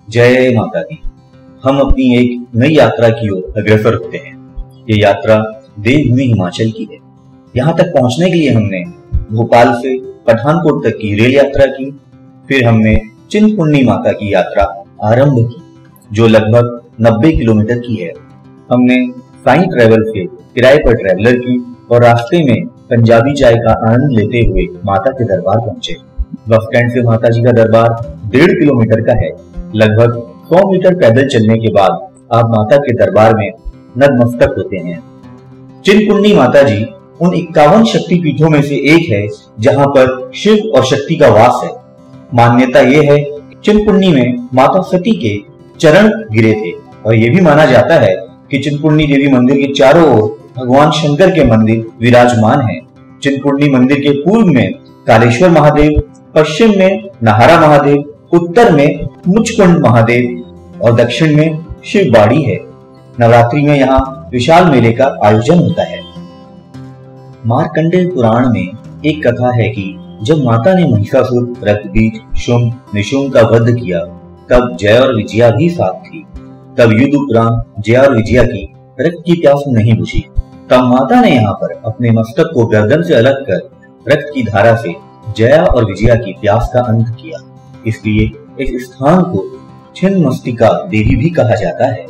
जय माता दी। हम अपनी एक नई यात्रा की ओर अग्रसर होते हैं। ये यात्रा देवभूमि हिमाचल की है। यहाँ तक पहुंचने के लिए हमने भोपाल से पठानकोट तक की रेल यात्रा की। फिर हमने चिंतपूर्णी माता की यात्रा आरंभ की, जो लगभग 90 किलोमीटर की है। हमने साई ट्रैवल से किराए पर ट्रैवलर की और रास्ते में पंजाबी चाय का आनंद लेते हुए माता के दरबार पहुंचे। बस स्टैंड से माता जी का दरबार 1.5 किलोमीटर का है। लगभग 100 मीटर पैदल चलने के बाद आप माता के दरबार में नतमस्तक होते हैं। चिंतपूर्णी माता जी उन 51 शक्ति पीठों में से एक है जहां पर शिव और शक्ति का वास है। मान्यता यह है चिंतपूर्णी में माता सती के चरण गिरे थे और यह भी माना जाता है कि चिंतपूर्णी देवी मंदिर के चारों ओर भगवान शंकर के मंदिर विराजमान हैं। चिंतपूर्णी मंदिर के पूर्व में कालेश्वर महादेव, पश्चिम में नाहरा महादेव, उत्तर में मुचकुंड महादेव और दक्षिण में शिवबाड़ी है। नवरात्रि में यहाँ विशाल मेले का आयोजन होता है। मार्कंडेय पुराण में एक कथा है कि जब माता ने महिषासुर, रक्तबीज, शुंभ, निशुंभ का वध किया, तब जय और विजया भी साथ थी। तब युद्ध उपरांत जया और विजया की रक्त की प्यास नहीं बुझी। तब माता ने यहाँ पर अपने मस्तक को गर्दन से अलग कर रक्त की धारा से जया और विजया की प्यास का अंत किया। इसलिए इस स्थान को छिन्नमस्तिका देवी भी कहा जाता है।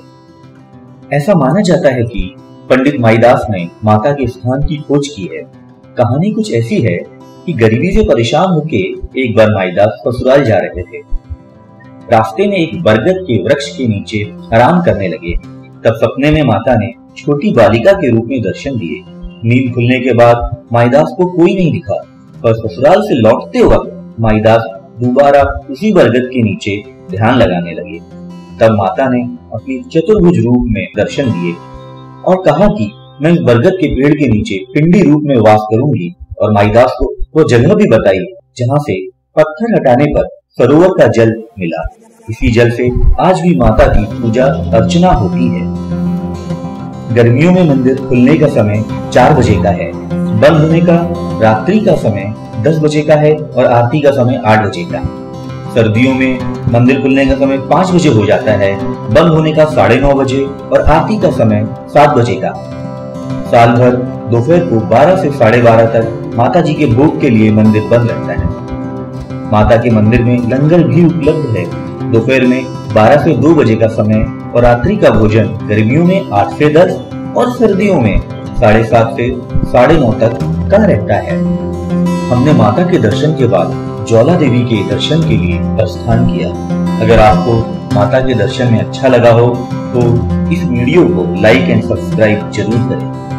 ऐसा माना जाता है कि पंडित माईदास ने माता के स्थान की खोज की है। कहानी कुछ ऐसी है कि गरीबी से परेशान होकर एक बार माईदास ससुराल जा रहे थे। रास्ते में एक बरगद के वृक्ष के नीचे आराम करने लगे। तब सपने में माता ने छोटी बालिका के रूप में दर्शन दिए। नींद खुलने के बाद माईदास को कोई नहीं दिखा, पर ससुराल से लौटते वक्त माईदास दोबारा उसी बरगद के नीचे ध्यान लगाने लगे। तब माता ने अपनी चतुर्भुज रूप में दर्शन दिए और कहा कि मैं इस बरगद के पेड़ के नीचे पिंडी रूप में वास करूंगी, और माईदास को वो जगह भी बताई जहां से पत्थर हटाने पर सरोवर का जल मिला। इसी जल से आज भी माता की पूजा अर्चना होती है। गर्मियों में मंदिर खुलने का समय 4 बजे का है। बंद होने का रात्रि का समय 10 बजे का है और आरती का समय 8 बजे का। सर्दियों में मंदिर खुलने का समय 5 बजे हो जाता है, बंद होने का 9:30 बजे और आरती का समय 7 बजे का। साल भर दोपहर को 12 से 12:30 तक माता जी के भोग के लिए मंदिर बंद रहता है। माता के मंदिर में लंगर भी उपलब्ध है। दोपहर में 12 से 2 बजे का समय और रात्रि का भोजन गर्मियों में 8 से 10 और सर्दियों में 7:30 से 9:30 तक का रहता है। हमने माता के दर्शन के बाद ज्वाला देवी के दर्शन के लिए प्रस्थान किया। अगर आपको माता के दर्शन में अच्छा लगा हो तो इस वीडियो को लाइक एंड सब्सक्राइब जरूर करें।